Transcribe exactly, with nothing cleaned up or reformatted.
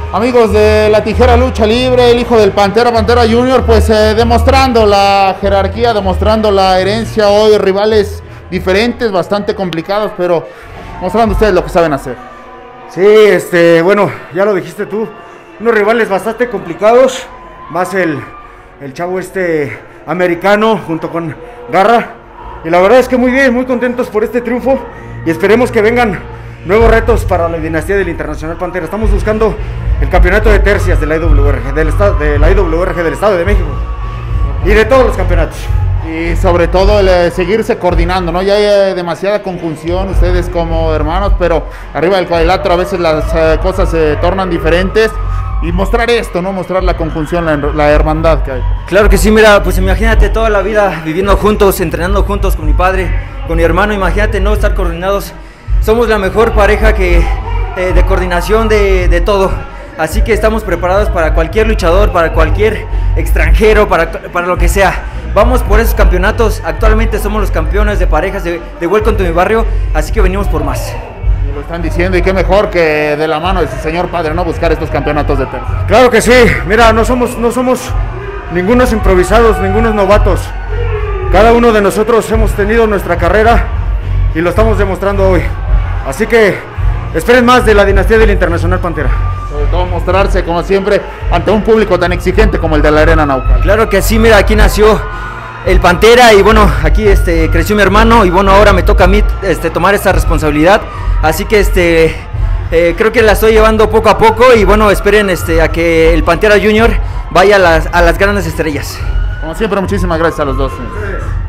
Amigos de la Tijera Lucha Libre, el hijo del Pantera, Pantera Junior, pues eh, demostrando la jerarquía, demostrando la herencia hoy, rivales diferentes, bastante complicados, pero mostrando ustedes lo que saben hacer. Sí, este, bueno, ya lo dijiste tú, unos rivales bastante complicados, más el, el chavo este americano junto con Garra, y la verdad es que muy bien, muy contentos por este triunfo, y esperemos que vengan nuevos retos para la dinastía del Internacional Pantera. Estamos buscando el campeonato de tercias de la I W R G, del, estado, de la I W R G del Estado de México y de todos los campeonatos. Y sobre todo el eh, seguirse coordinando, ¿no? Ya hay eh, demasiada conjunción, ustedes como hermanos, pero arriba del cuadrilátero a veces las eh, cosas se tornan diferentes. Y mostrar esto, ¿no? Mostrar la conjunción, la, la hermandad que hay. Claro que sí, mira, pues imagínate toda la vida viviendo juntos, entrenando juntos con mi padre, con mi hermano, imagínate no estar coordinados. Somos la mejor pareja que, eh, de coordinación de, de todo. Así que estamos preparados para cualquier luchador, para cualquier extranjero, para, para lo que sea. Vamos por esos campeonatos. Actualmente somos los campeones de parejas de, de Welcome to Mi Barrio, así que venimos por más. Y lo están diciendo, y qué mejor que de la mano de su señor padre, ¿no? Buscar estos campeonatos de tercia. Claro que sí, mira, no somos, no somos ningunos improvisados, ningunos novatos. Cada uno de nosotros hemos tenido nuestra carrera y lo estamos demostrando hoy. Así que esperen más de la dinastía del Internacional Pantera. Sobre todo mostrarse, como siempre, ante un público tan exigente como el de la Arena Naucalpan. Claro que sí, mira, aquí nació el Pantera y bueno, aquí este, creció mi hermano y bueno, ahora me toca a mí este, tomar esa responsabilidad. Así que este, eh, creo que la estoy llevando poco a poco y bueno, esperen este, a que el Pantera Junior vaya a las, a las grandes estrellas. Como siempre, muchísimas gracias a los dos.